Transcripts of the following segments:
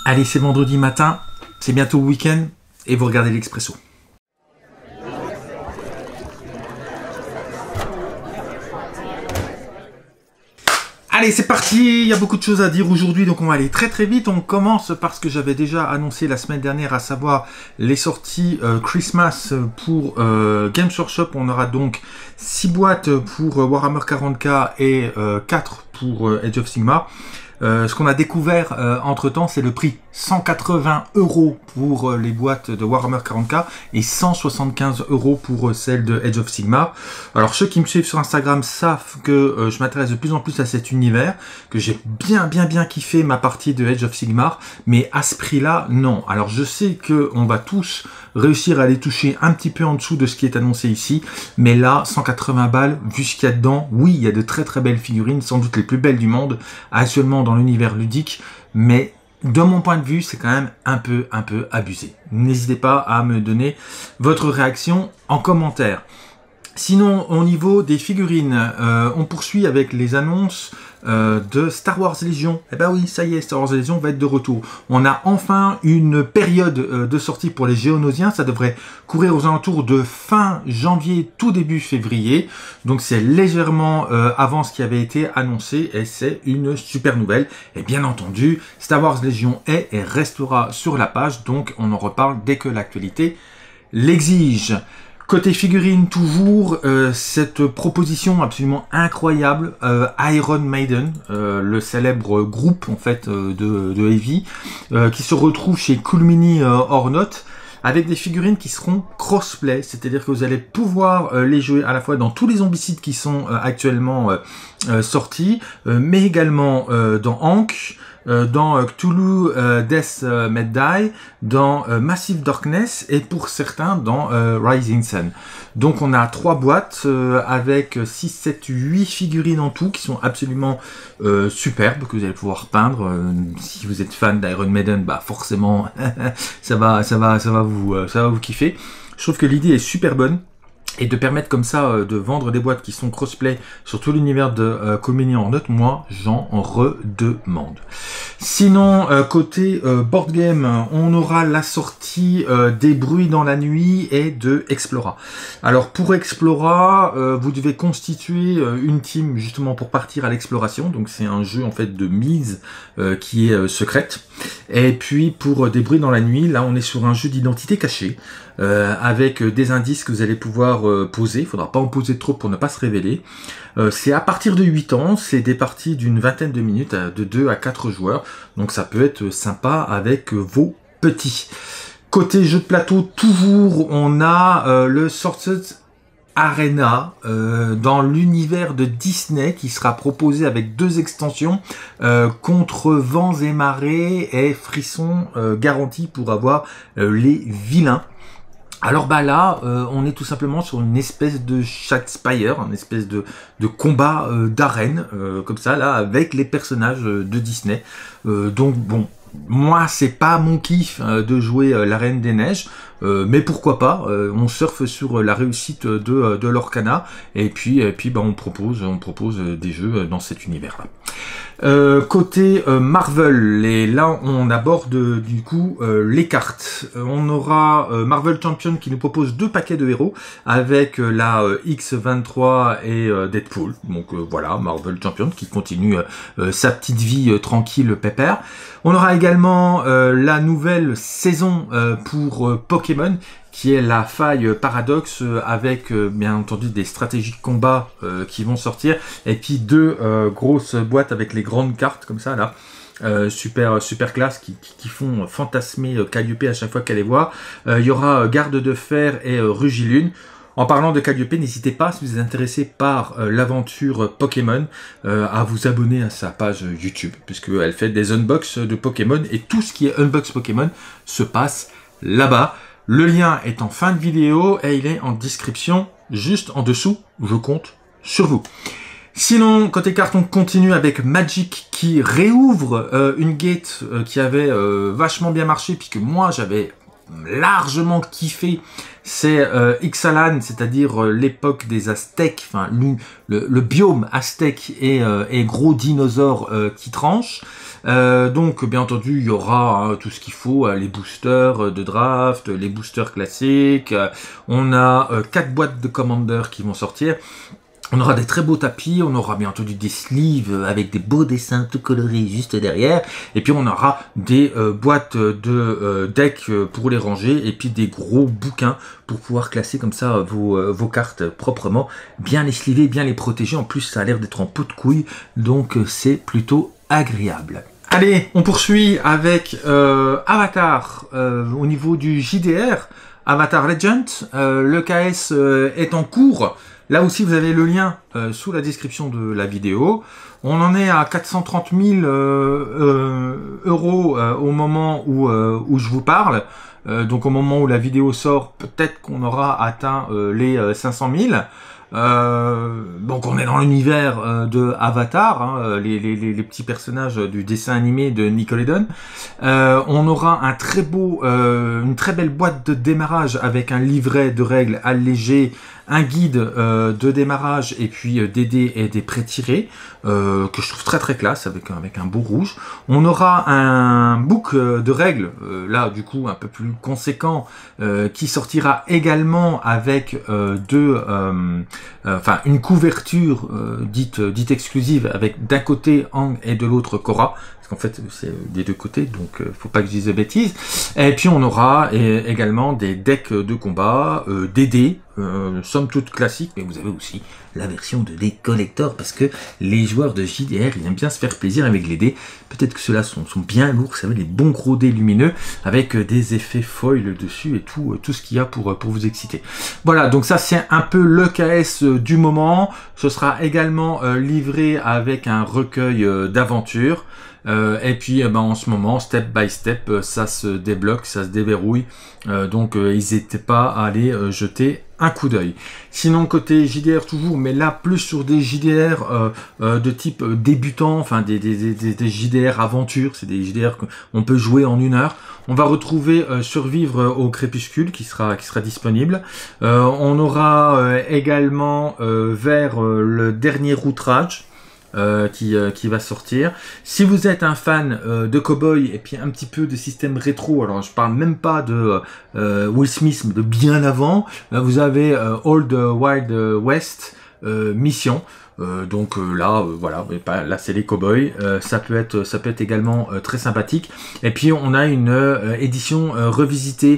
Allez, c'est vendredi matin, c'est bientôt le week-end et vous regardez l'Expresso. Allez, c'est parti, il y a beaucoup de choses à dire aujourd'hui, donc on va aller très très vite. On commence par ce que j'avais déjà annoncé la semaine dernière, à savoir les sorties Christmas pour Games Workshop. On aura donc 6 boîtes pour Warhammer 40K et 4 pour Age of Sigmar. Ce qu'on a découvert entre temps, c'est le prix 180 € pour les boîtes de Warhammer 40K et 175 € pour celles de Age of Sigmar. Alors ceux qui me suivent sur Instagram savent que je m'intéresse de plus en plus à cet univers, que j'ai bien kiffé ma partie de Age of Sigmar, mais à ce prix-là, non. Alors je sais que on va tous réussir à les toucher un petit peu en dessous de ce qui est annoncé ici, mais là, 180 balles, vu ce qu'il y a dedans, oui, il y a de très belles figurines, sans doute les plus belles du monde, actuellement dans l'univers ludique, mais de mon point de vue, c'est quand même un peu abusé. N'hésitez pas à me donner votre réaction en commentaire. Sinon, au niveau des figurines, on poursuit avec les annonces de Star Wars Légion. Eh ben oui, ça y est, Star Wars Légion va être de retour. On a enfin une période de sortie pour les Géonosiens. Ça devrait courir aux alentours de fin janvier, tout début février. Donc c'est légèrement avant ce qui avait été annoncé et c'est une super nouvelle. Et bien entendu, Star Wars Légion est et restera sur la page. Donc on en reparle dès que l'actualité l'exige. Côté figurine, toujours cette proposition absolument incroyable, Iron Maiden, le célèbre groupe en fait de Heavy, qui se retrouve chez Cool Mini Ornot, avec des figurines qui seront crossplay, c'est-à-dire que vous allez pouvoir les jouer à la fois dans tous les zombicides qui sont actuellement sortis, mais également dans Ankh, dans Cthulhu Death May Die, dans Massive Darkness et pour certains dans Rising Sun. Donc on a 3 boîtes avec 6, 7, 8 figurines en tout qui sont absolument superbes, que vous allez pouvoir peindre. Si vous êtes fan d'Iron Maiden, bah forcément ça va vous kiffer. Je trouve que l'idée est super bonne. Et de permettre comme ça de vendre des boîtes qui sont crossplay sur tout l'univers de Communion en note, moi j'en redemande. Sinon, côté board game, on aura la sortie des Bruits dans la nuit et de Explora. Alors pour Explora, vous devez constituer une team justement pour partir à l'exploration. Donc c'est un jeu en fait de mise qui est secrète. Et puis pour des Bruits dans la nuit, là on est sur un jeu d'identité cachée. Avec des indices que vous allez pouvoir poser. Il ne faudra pas en poser trop pour ne pas se révéler. C'est à partir de 8 ans, c'est des parties d'une vingtaine de minutes, de 2 à 4 joueurs. Donc ça peut être sympa avec vos petits. Côté jeu de plateau, toujours, on a le Sorcerer's Arena dans l'univers de Disney qui sera proposé avec 2 extensions contre vents et marées et frissons garantis pour avoir les vilains. Alors bah là, on est tout simplement sur une espèce de Shadespire, une espèce de combat d'arène, comme ça, là, avec les personnages de Disney. Donc bon, moi c'est pas mon kiff de jouer la Reine des Neiges, mais pourquoi pas, on surfe sur la réussite de l'Orcana, et puis bah, on propose des jeux dans cet univers-là. Côté Marvel, et là on aborde du coup les cartes. On aura Marvel Champion qui nous propose 2 paquets de héros avec la X23 et Deadpool. Donc voilà, Marvel Champion qui continue sa petite vie tranquille, pépère. On aura également la nouvelle saison pour Pokémon, qui est la faille Paradox avec bien entendu des stratégies de combat qui vont sortir, et puis 2 grosses boîtes avec les grandes cartes comme ça là, super classe, qui font fantasmer Calliope à chaque fois qu'elle les voit. Il y aura Garde de Fer et Rugilune. En parlant de Calliope, n'hésitez pas, si vous êtes intéressé par l'aventure Pokémon, à vous abonner à sa page YouTube, puisqu'elle fait des unbox de Pokémon, et tout ce qui est unbox Pokémon se passe là-bas. Le lien est en fin de vidéo et il est en description juste en dessous. Je compte sur vous. Sinon, côté cartes, on continue avec Magic qui réouvre une gate qui avait vachement bien marché, puisque moi j'avais largement kiffé. C'est Ixalan, c'est-à-dire l'époque des Aztèques, enfin le biome aztèque et gros dinosaures qui tranchent. Donc bien entendu il y aura tout ce qu'il faut, les boosters de draft, les boosters classiques, on a 4 boîtes de Commander qui vont sortir. On aura des très beaux tapis, on aura bien entendu des sleeves avec des beaux dessins tout colorés juste derrière, et puis on aura des boîtes de decks pour les ranger, et puis des gros bouquins pour pouvoir classer comme ça vos cartes proprement, bien les sleever, bien les protéger. En plus ça a l'air d'être en pot de couille, donc c'est plutôt agréable. Allez, on poursuit avec Avatar au niveau du JDR, Avatar Legend. Le KS est en cours. Là aussi, vous avez le lien sous la description de la vidéo. On en est à 430 000 euros au moment où je vous parle. Donc au moment où la vidéo sort, peut-être qu'on aura atteint les 500 000. Donc on est dans l'univers de Avatar, hein, les petits personnages du dessin animé de Nickelodeon. On aura un très beau, une très belle boîte de démarrage avec un livret de règles allégé, un guide de démarrage et puis des dés et des prêts tirés que je trouve très très classe avec un beau rouge. On aura un book de règles, là du coup un peu plus conséquent, qui sortira également avec une couverture dite exclusive avec d'un côté Aang et de l'autre Korra. En fait, c'est des deux côtés, donc faut pas que je dise de bêtises. Et puis on aura également des decks de combat, des dés, somme toute classique, mais vous avez aussi la version de dés collector, parce que les joueurs de JDR, ils aiment bien se faire plaisir avec les dés. Peut-être que ceux-là sont bien lourds, vous savez, des bons gros dés lumineux, avec des effets foil dessus et tout ce qu'il y a pour vous exciter. Voilà, donc ça c'est un peu le KS du moment. Ce sera également livré avec un recueil d'aventures. Et puis en ce moment, step by step, ça se débloque, ça se déverrouille, donc n'hésitez pas à aller jeter un coup d'œil. Sinon côté JDR toujours, mais là plus sur des JDR de type débutant, enfin des JDR aventure, c'est des JDR qu'on peut jouer en 1 heure. On va retrouver Survivre au crépuscule qui sera disponible. On aura également vers le dernier outrage qui va sortir. Si vous êtes un fan de Cowboy et puis un petit peu de système rétro, alors je parle même pas de Will Smith, mais de bien avant, vous avez Old Wild West Mission. Donc là, voilà, là c'est les Cowboys. Ça peut être également très sympathique. Et puis on a une édition revisitée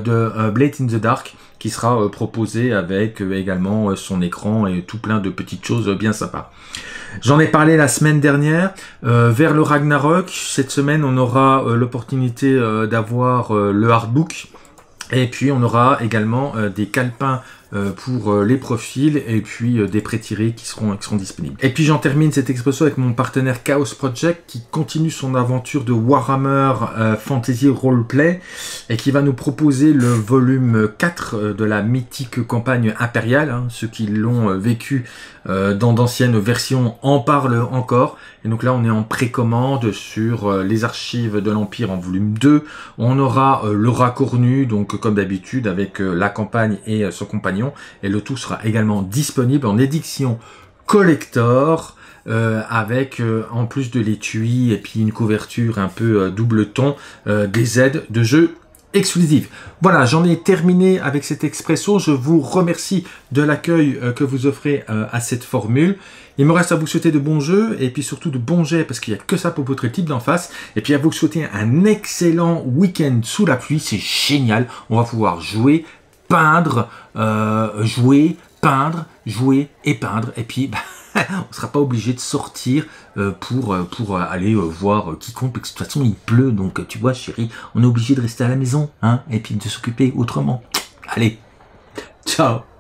de Blade in the Dark qui sera proposée avec également son écran et tout plein de petites choses bien sympas. J'en ai parlé la semaine dernière, vers le Ragnarok. Cette semaine, on aura l'opportunité d'avoir le hardbook. Et puis, on aura également des calepins pour les profils et puis des prêts tirés qui seront disponibles. Et puis j'en termine cet expresso avec mon partenaire Chaos Project qui continue son aventure de Warhammer Fantasy Roleplay et qui va nous proposer le volume 4 de la mythique campagne impériale. Hein. Ceux qui l'ont vécu dans d'anciennes versions en parlent encore. Et donc là on est en précommande sur les archives de l'Empire en volume 2. On aura le Racornu, donc comme d'habitude avec la campagne et son compagnon. Et le tout sera également disponible en édition collector avec en plus de l'étui et puis une couverture un peu double ton, des aides de jeu exclusives. Voilà, j'en ai terminé avec cet expresso. Je vous remercie de l'accueil que vous offrez à cette formule. Il me reste à vous souhaiter de bons jeux et puis surtout de bons jets parce qu'il n'y a que ça pour votre type d'en face. Et puis à vous souhaiter un excellent week-end sous la pluie. C'est génial. On va pouvoir jouer, peindre, jouer, peindre, jouer et peindre. Et puis, on ne sera pas obligé de sortir pour aller voir quiconque. Parce que de toute façon, il pleut. Donc, tu vois, chérie, on est obligé de rester à la maison. Hein, et puis de s'occuper autrement. Allez, ciao.